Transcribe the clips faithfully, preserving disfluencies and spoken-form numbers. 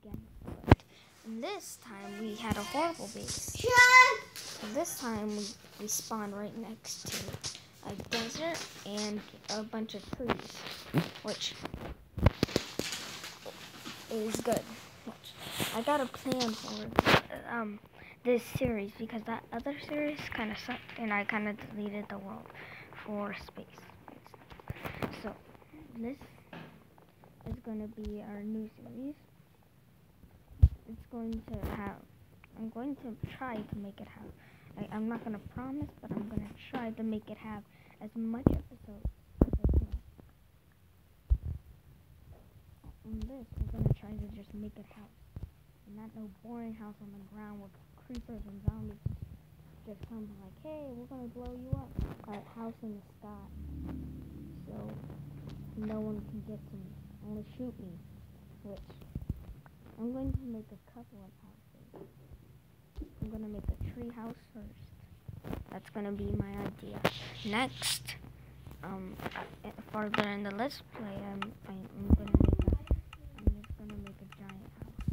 again. But this time we had a horrible base. This time we, we spawned right next to a desert and a bunch of trees, which is good. Which I got a plan for um this series because that other series kind of sucked, and I kind of deleted the world for space. So this is going to be our new series. It's going to have, I'm going to try to make it have, I, I'm not going to promise, but I'm going to try to make it have as much episodes as I can. On this, we're going to try to just make it house. And not no boring house on the ground with creepers and zombies just come like, hey, we're going to blow you up. A house in the sky. So no one can get to me. Only shoot me. Which I'm going to make a couple of houses. I'm going to make a tree house first. That's going to be my idea. Next, um, farther in the let's play, I'm, I'm going to make a, I'm just going to make a giant house.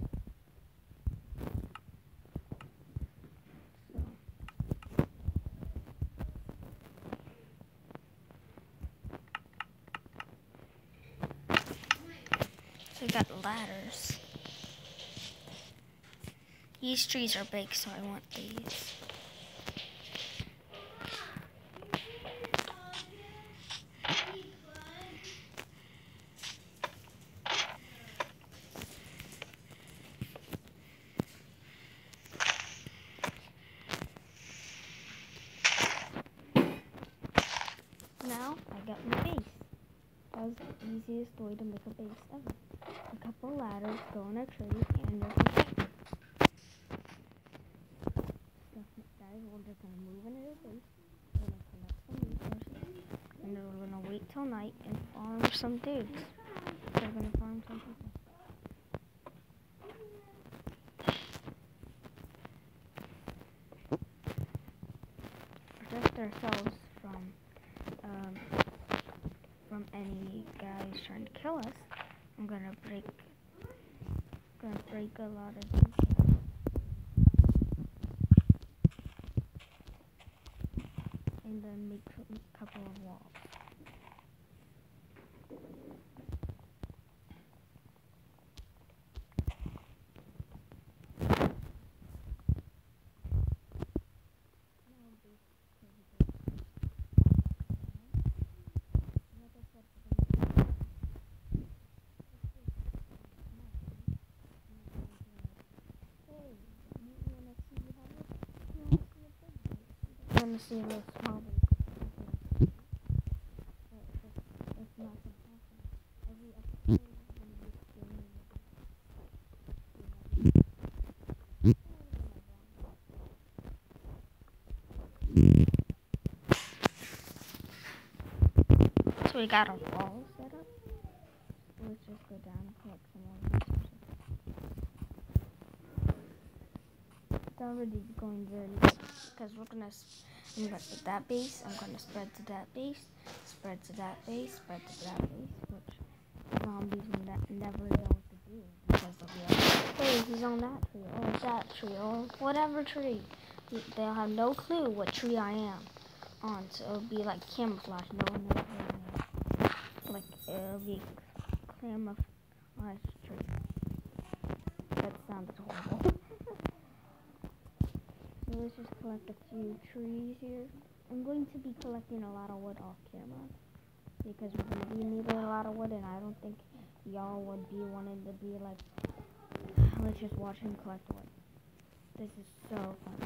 So, so we got ladders. These trees are big, so I want these. Now I got my base. That was the easiest way to make a base ever. A couple ladders, go in a tree, and you're protected. So guys, we're just gonna move into the base. We're gonna collect some resources, and then we're gonna wait till night and farm some dudes. So we're gonna farm some people. Protect ourselves from um, from any guys trying to kill us. I'm gonna break gonna break a lot of these guys. And then make a couple of walls. I'm gonna see this small base. It's not impossible. Every episode is gonna be scary. So we got our wall set up. Let's just go down and collect some more resources. It's already going very good because we're gonna. I'm gonna get that base. I'm gonna spread to that base, spread to that base, spread to that base, which zombies will ne never know what to do because they'll be like, hey, he's on that tree, or that tree, or whatever tree. They'll have no clue what tree I am on, so it'll be like camouflage. No one knows where I am. Like it'll be camouflage tree. That sounded horrible. So let's just collect a few trees here. I'm going to be collecting a lot of wood off camera because we're going to be needing a lot of wood, and I don't think y'all would be wanting to be like, let's just watch him collect wood. This is so fun.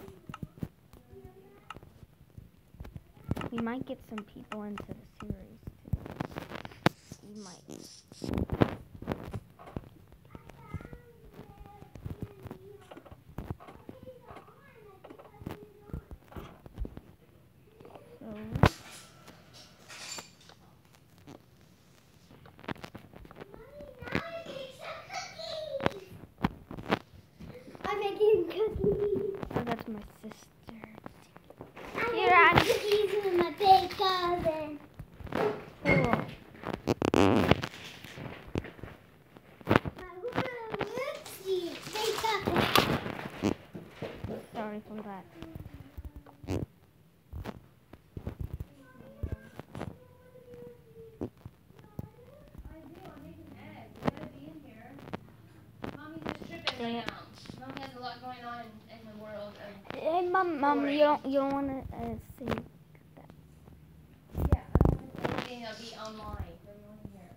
We might get some people into the series too. We might. Cookies. Oh, that's my sister. I'm Here, making I'm- cookies in my bake oven. Cool. sorry for that. Right now. Mom has a lot going on in the world of Hey, mom, mom, you don't, you don't want to uh, say that. yeah. I don't want anything to be online. Don't want to hear.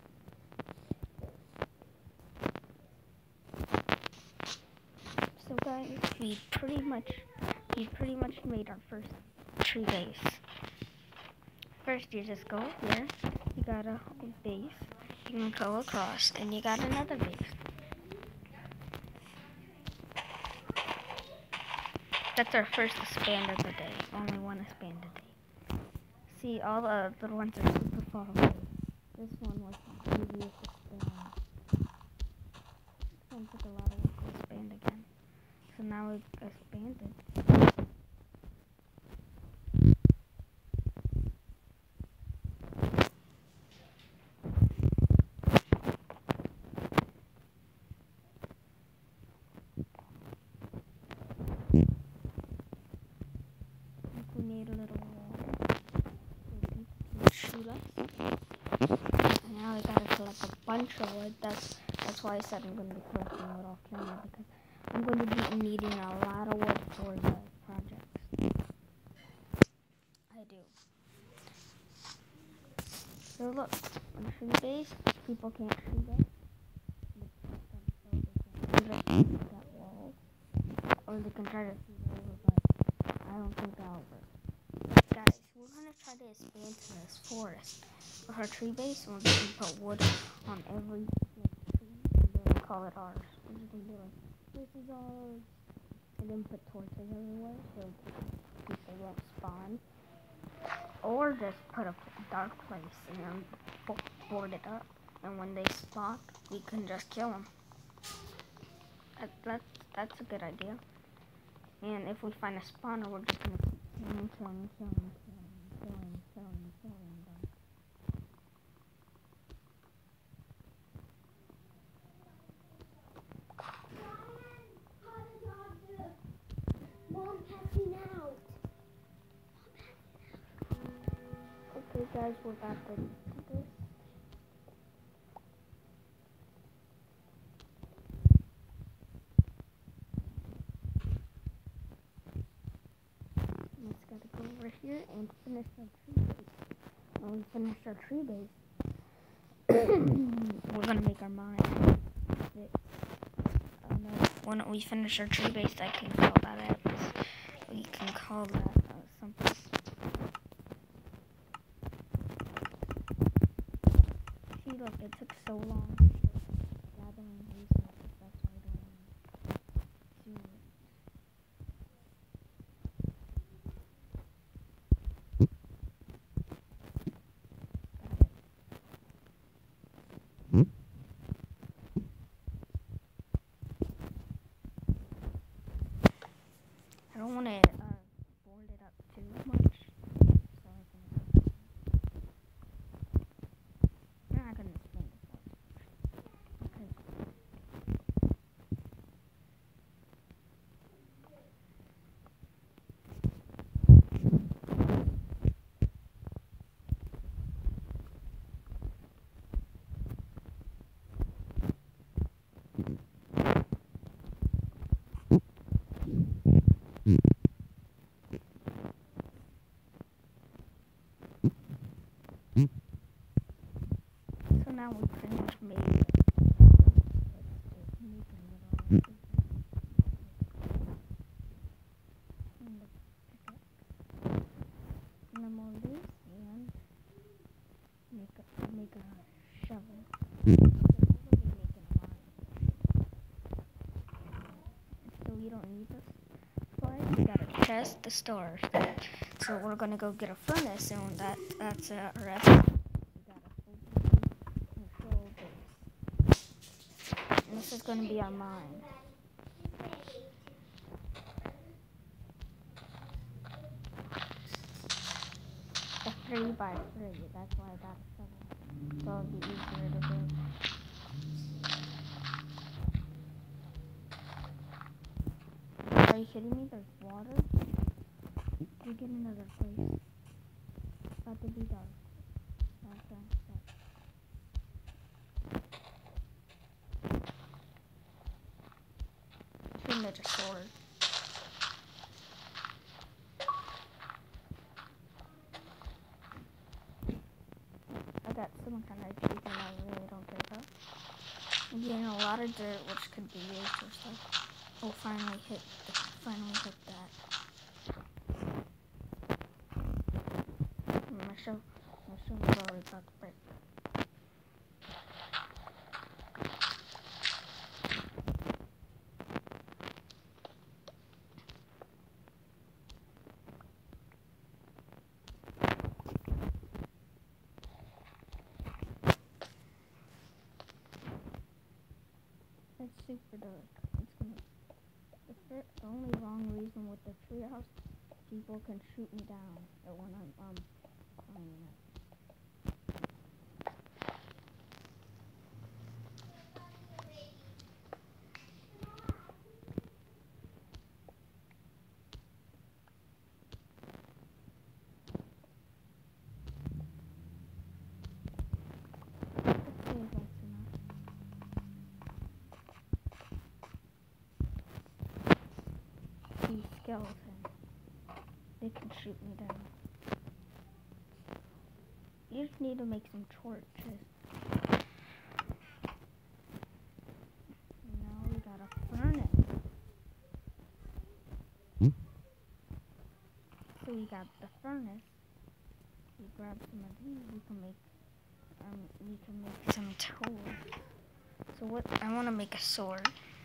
So guys, we pretty much, we pretty much made our first tree base. First, you just go here. You got a base. You can go across, and you got another base. That's our first expand of the day. Only one expand a day. See, all the little ones are super far away. This one was the easiest expand. This one took a lot of work to expand again. So now we've expanded. We made a little wall so people can shoot us. And now we gotta collect a bunch of wood. That's that's why I said I'm gonna be collecting wood off camera, because I'm going to be needing a lot of wood for the projects. I do. So look, on the tree base, people can't shoot us. They can shoot that wall, or they can try to shoot it over, but I don't think that'll work. Guys, we're gonna try to expand to this forest with our tree base, and we're gonna put wood on every like, tree, and then call it ours. We're just gonna be like, this is ours, and then put torches everywhere so people won't spawn. Or just put a dark place and then board it up, and when they spawn, we can just kill them. That, that, that's a good idea. And if we find a spawner, we're just gonna kill him, kill him, kill him, kill him, kill him, kill him, kill him, done. Mom passing out. Okay guys, we're back ready to do this. Let's gotta go over here and finish our tree base. When we finish our tree base, we're gonna make our mine. Uh, no, when we finish our tree base, I can call that out. We can call that uh, something. See, look, it took so long to gathering resources. That's why I don't want to do it. I don't want to uh, board it up too much, so I can. You're not gonna spend it that much. Okay. So now we pretty much made it. And then more of this and make a make a shovel. So we don't need this. But we got a chest to store. So we're gonna go get a furnace, and that that's a rep. We got a full control base. And this is gonna be our mine. A three by three. That's why I got a shovel. So it'll be easier to do. Are you kidding me? There's water. We get another place. It's about to be dark. Dark, dark, dark. Should have made a sword. I got some kind of achievement I really don't care about. I'm getting a lot of dirt, which could be used for stuff. Oh, finally hit, the, finally hit that. My show, my show is already about to break. It's super dark. It's gonna. The, fir the only wrong reason with the treehouse, people can shoot me down when I'm um climbing it. Let's see if that's enough. These skeletons, they can shoot me down. You just need to make some torches. Now we got a furnace. Hmm? So we got the furnace. We grab some of these. We can make um we can make some tools. So what? I want to make a sword.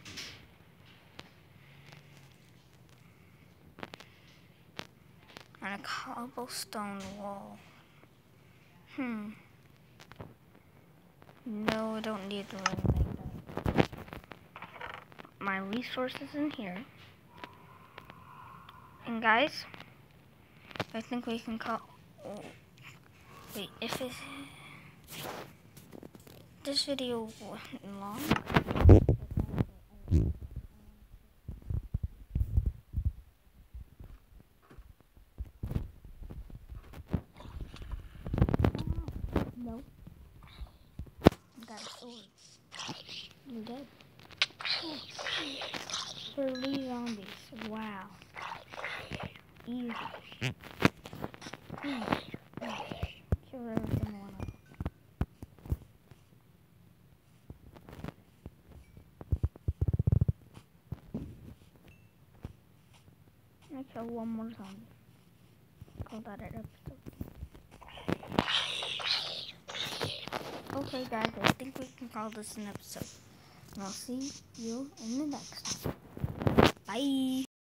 And a cobblestone wall. Hmm. No, I don't need to really make that. My resources in here. And guys, I think we can call. Oh, wait, if it this video wasn't long. No. Got a sword. You're dead. Three zombies. Wow. Easy. Mm. Mm. Kill everything one up. I kill one more zombie. Call that an episode. Okay guys, I think we can call this an episode. And I'll see you in the next one. Bye!